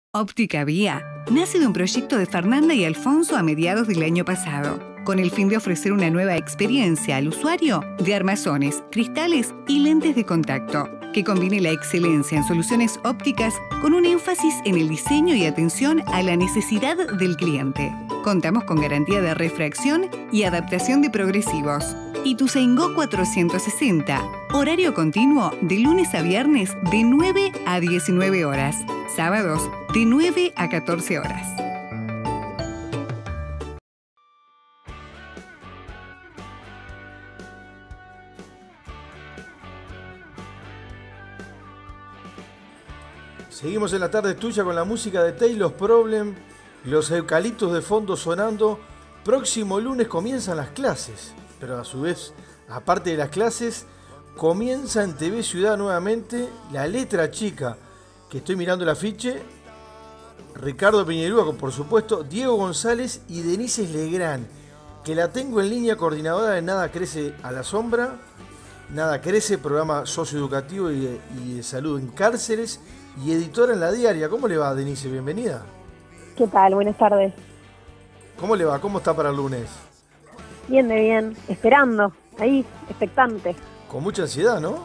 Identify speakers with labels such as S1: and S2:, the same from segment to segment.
S1: Óptica Vía nace de un proyecto de Fernanda y Alfonso a mediados del año pasado, con el fin de ofrecer una nueva experiencia al usuario de armazones, cristales y lentes de contacto, que combine la excelencia en soluciones ópticas con un énfasis en el diseño y atención a la necesidad del cliente. Contamos con garantía de refracción y adaptación de progresivos. Ituzaingó 460, horario continuo de lunes a viernes de 9 a 19 horas, sábados de 9 a 14 horas.
S2: Seguimos en la tarde tuya con la música de Taylor's Problem, los eucaliptos de fondo sonando. Próximo lunes comienzan las clases, pero a su vez, aparte de las clases, comienza en TV Ciudad nuevamente La Letra Chica, que estoy mirando el afiche. Ricardo Piñerúa, por supuesto, Diego González y Denise Legrand, que la tengo en línea, coordinadora de Nada Crece a la Sombra. Nada Crece, programa socioeducativo y de salud en cárceles, y editora en La Diaria. ¿Cómo le va, Denise? Bienvenida.
S3: ¿Qué tal? Buenas tardes.
S2: ¿Cómo le va? ¿Cómo está para el lunes?
S3: Bien, de bien. Esperando. Ahí, expectante.
S2: Con mucha ansiedad, ¿no?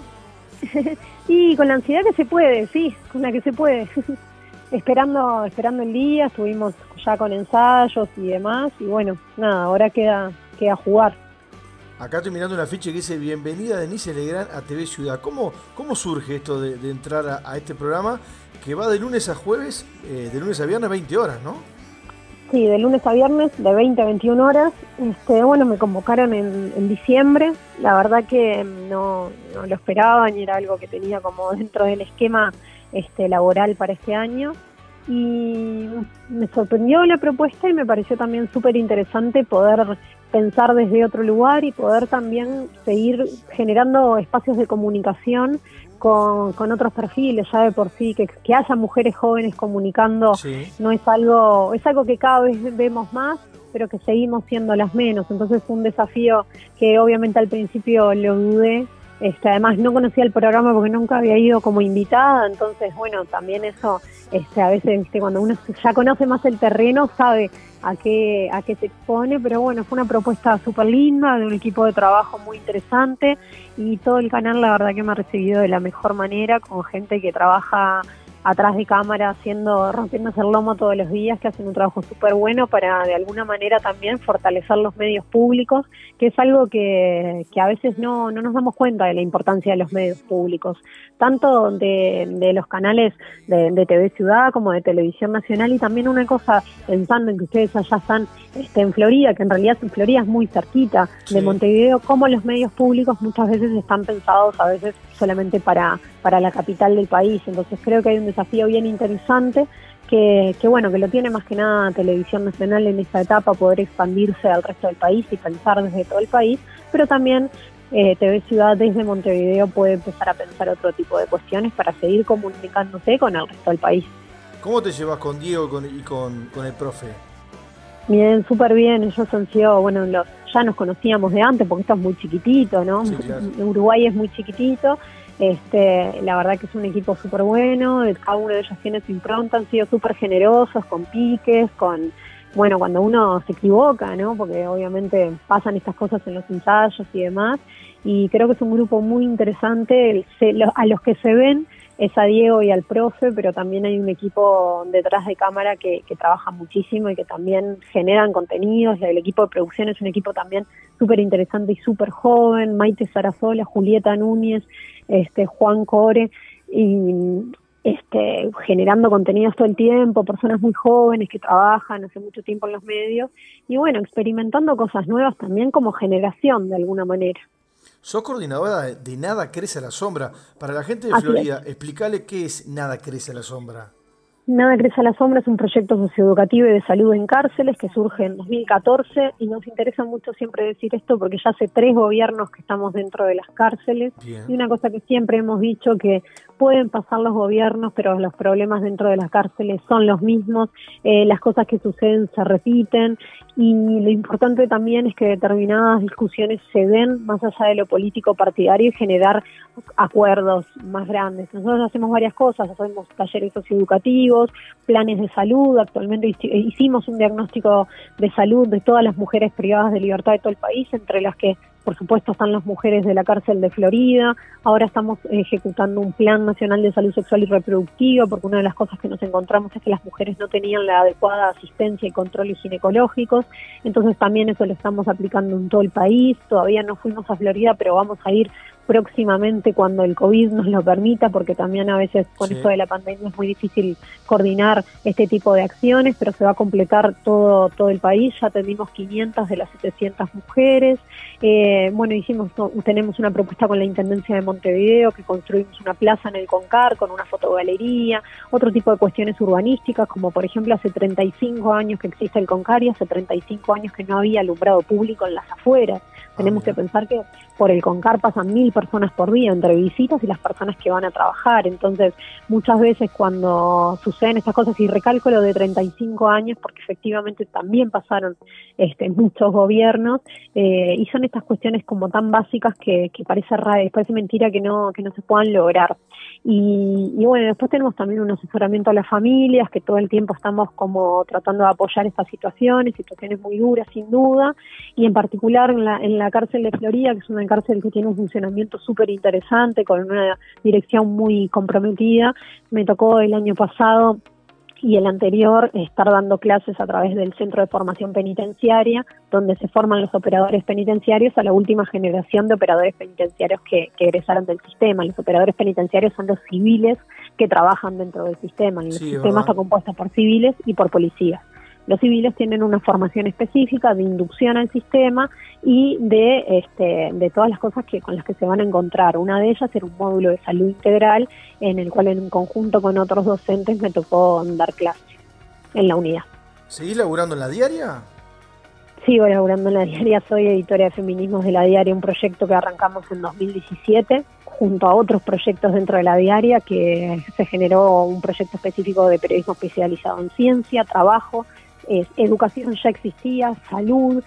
S3: Y con la ansiedad que se puede, sí, con la que se puede. esperando el día, estuvimos ya con ensayos y demás, y bueno, nada, ahora queda jugar.
S2: Acá estoy mirando una afiche que dice: bienvenida Denise Legrand a TV Ciudad. ¿Cómo surge esto de entrar a este programa que va de lunes a jueves, de lunes a viernes, 20 horas, ¿no?
S3: Sí, de lunes a viernes, de 20 a 21 horas. Bueno, me convocaron en diciembre. La verdad que no lo esperaba, ni era algo que tenía como dentro del esquema laboral para este año. Y me sorprendió la propuesta y me pareció también súper interesante poder pensar desde otro lugar y poder también seguir generando espacios de comunicación con otros perfiles. Ya de por sí que haya mujeres jóvenes comunicando, sí, no es algo que cada vez vemos más, pero que seguimos siendo las menos. Entonces fue un desafío que obviamente al principio lo dudé. Además no conocía el programa porque nunca había ido como invitada, entonces bueno, también eso a veces cuando uno ya conoce más el terreno sabe a qué se expone, pero bueno, fue una propuesta súper linda, de un equipo de trabajo muy interesante, y todo el canal la verdad que me ha recibido de la mejor manera, con gente que trabaja atrás de cámara, rompiéndose el lomo todos los días, que hacen un trabajo súper bueno para de alguna manera también fortalecer los medios públicos, que es algo que a veces no nos damos cuenta de la importancia de los medios públicos, tanto de los canales de TV Ciudad como de Televisión Nacional. Y también una cosa, pensando en que ustedes allá están en Florida, que en realidad Florida es muy cerquita, sí, de Montevideo, como los medios públicos muchas veces están pensados a veces solamente para la capital del país. Entonces creo que hay un desafío bien interesante que bueno, que lo tiene más que nada Televisión Nacional en esta etapa, poder expandirse al resto del país y pensar desde todo el país, pero también TV Ciudad desde Montevideo puede empezar a pensar otro tipo de cuestiones para seguir comunicándose con el resto del país.
S2: ¿Cómo te llevas con Diego y con el profe?
S3: Bien, súper bien. Ellos han sido, bueno, ya nos conocíamos de antes porque esto es muy chiquitito, ¿no? Sí, claro. Uruguay es muy chiquitito. La verdad que es un equipo súper bueno, cada uno de ellos tiene su impronta, han sido súper generosos, con piques, bueno, cuando uno se equivoca, ¿no? Porque obviamente pasan estas cosas en los ensayos y demás, y creo que es un grupo muy interesante. A los que se ven es a Diego y al profe, pero también hay un equipo detrás de cámara que trabaja muchísimo y que también generan contenidos. El equipo de producción es un equipo también súper interesante y súper joven: Maite Sarasola, Julieta Núñez, Juan Core, y generando contenidos todo el tiempo, personas muy jóvenes que trabajan hace mucho tiempo en los medios, y bueno, experimentando cosas nuevas también como generación de alguna manera.
S2: Sos coordinadora de Nada Crece a la Sombra. Para la gente de Florida, explícale qué es Nada Crece a la Sombra.
S3: Nada Crece a la Sombra es un proyecto socioeducativo y de salud en cárceles que surge en 2014, y nos interesa mucho siempre decir esto porque ya hace 3 gobiernos que estamos dentro de las cárceles. Bien. Y una cosa que siempre hemos dicho, que pueden pasar los gobiernos, pero los problemas dentro de las cárceles son los mismos, las cosas que suceden se repiten, y lo importante también es que determinadas discusiones se den más allá de lo político partidario y generar acuerdos más grandes. Nosotros hacemos varias cosas, hacemos talleres socioeducativos, educativos, planes de salud. Actualmente hicimos un diagnóstico de salud de todas las mujeres privadas de libertad de todo el país, entre las que por supuesto están las mujeres de la cárcel de Florida. Ahora estamos ejecutando un plan nacional de salud sexual y reproductiva, porque una de las cosas que nos encontramos es que las mujeres no tenían la adecuada asistencia y controles ginecológicos. Entonces también eso lo estamos aplicando en todo el país. Todavía no fuimos a Florida, pero vamos a ir próximamente cuando el COVID nos lo permita, porque también a veces con esto de la pandemia es muy difícil coordinar este tipo de acciones, pero se va a completar todo el país. Ya atendimos 500 de las 700 mujeres. Tenemos una propuesta con la Intendencia de Montevideo, que construimos una plaza en el Concar con una fotogalería, otro tipo de cuestiones urbanísticas, como por ejemplo hace 35 años que existe el Concar y hace 35 años que no había alumbrado público en las afueras. Tenemos que pensar que por el Concar pasan 1000 personas por día entre visitas y las personas que van a trabajar. Entonces, muchas veces cuando suceden estas cosas, y recalco lo de 35 años, porque efectivamente también pasaron muchos gobiernos, y son estas cuestiones como tan básicas que parece mentira que no se puedan lograr. Y bueno, después tenemos también un asesoramiento a las familias, que todo el tiempo estamos como tratando de apoyar estas situaciones muy duras sin duda, y en particular en la cárcel de Florida, que es una cárcel que tiene un funcionamiento súper interesante, con una dirección muy comprometida. Me tocó el año pasado y el anterior estar dando clases a través del Centro de Formación Penitenciaria, donde se forman los operadores penitenciarios a la última generación de operadores penitenciarios que egresaron del sistema. Los operadores penitenciarios son los civiles que trabajan dentro del sistema. El sistema está compuesto por civiles y por policías. Los civiles tienen una formación específica de inducción al sistema y de todas las cosas con las que se van a encontrar. Una de ellas era un módulo de salud integral en el cual en conjunto con otros docentes me tocó dar clases en la unidad.
S2: ¿Seguís laburando en la diaria?
S3: Sigo laburando en la diaria, soy editora de Feminismos de la Diaria, un proyecto que arrancamos en 2017 junto a otros proyectos dentro de la diaria, que se generó un proyecto específico de periodismo especializado en ciencia, trabajo, educación ya existía, salud,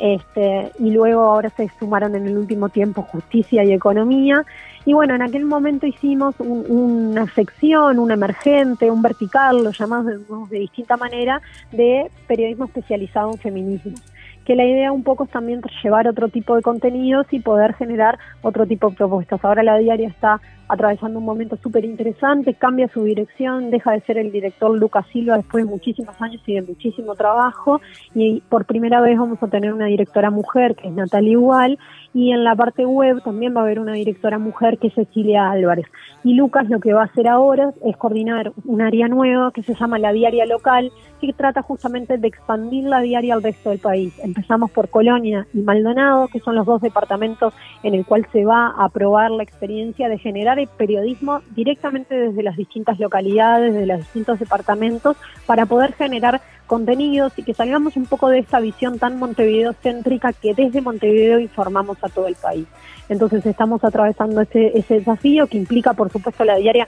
S3: y luego ahora se sumaron en el último tiempo justicia y economía. Y bueno, en aquel momento hicimos una sección, un emergente, un vertical, lo llamamos de distinta manera, de periodismo especializado en feminismo. Que la idea un poco es también llevar otro tipo de contenidos y poder generar otro tipo de propuestas. Ahora la diaria está atravesando un momento súper interesante, cambia su dirección, deja de ser el director Lucas Silva después de muchísimos años y de muchísimo trabajo, y por primera vez vamos a tener una directora mujer, que es Natalia Igual, y en la parte web también va a haber una directora mujer, que es Cecilia Álvarez. Y Lucas lo que va a hacer ahora es coordinar un área nueva que se llama la Diaria Local, que trata justamente de expandir la diaria al resto del país. Empezamos por Colonia y Maldonado, que son los dos departamentos en el cual se va a probar la experiencia de generar el periodismo directamente desde las distintas localidades, de los distintos departamentos, para poder generar contenidos y que salgamos un poco de esta visión tan montevideo-céntrica, que desde Montevideo informamos a todo el país. Entonces estamos atravesando ese desafío, que implica, por supuesto, la diaria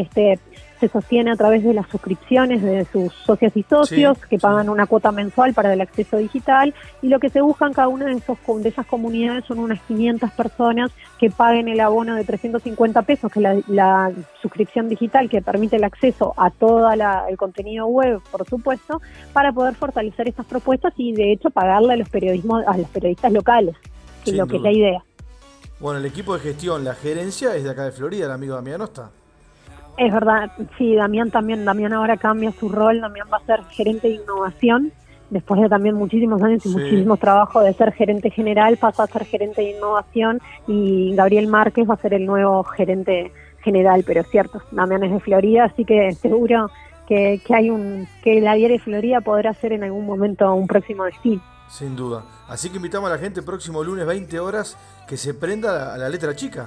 S3: se sostiene a través de las suscripciones de sus socias y socios, que pagan una cuota mensual para el acceso digital, y lo que se busca en cada una de esas comunidades son unas 500 personas que paguen el abono de 350 pesos, que es la suscripción digital que permite el acceso a todo el contenido web, por supuesto, para poder fortalecer estas propuestas y de hecho pagarle a los periodistas locales, que es lo que es la idea.
S2: Bueno, el equipo de gestión, la gerencia es de acá de Florida, el amigo Damián no está.
S3: Es verdad, sí, Damián ahora cambia su rol. Damián va a ser gerente de innovación, después de también muchísimos años y muchísimos trabajos de ser gerente general, pasa a ser gerente de innovación, y Gabriel Márquez va a ser el nuevo gerente general, pero es cierto, Damián es de Florida, así que seguro que la diaria de Florida podrá ser en algún momento un próximo destino.
S2: Sin duda, así que invitamos a la gente próximo lunes 20 horas que se prenda a la letra chica.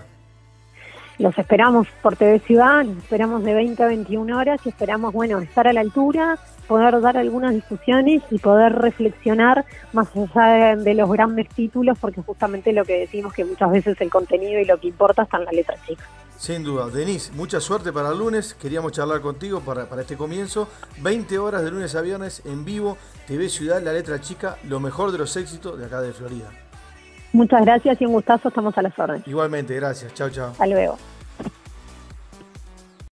S3: Los esperamos por TV Ciudad, los esperamos de 20 a 21 horas y esperamos, estar a la altura, poder dar algunas discusiones y poder reflexionar más allá de los grandes títulos, porque justamente lo que decimos, que muchas veces el contenido y lo que importa está en la letra chica.
S2: Sin duda. Denise, mucha suerte para el lunes. Queríamos charlar contigo para este comienzo. 20 horas de lunes a viernes en vivo, TV Ciudad, la letra chica, lo mejor de los éxitos de acá de Florida.
S3: Muchas gracias y un gustazo, estamos a las órdenes.
S2: Igualmente, gracias. Chao, chao.
S3: Hasta luego.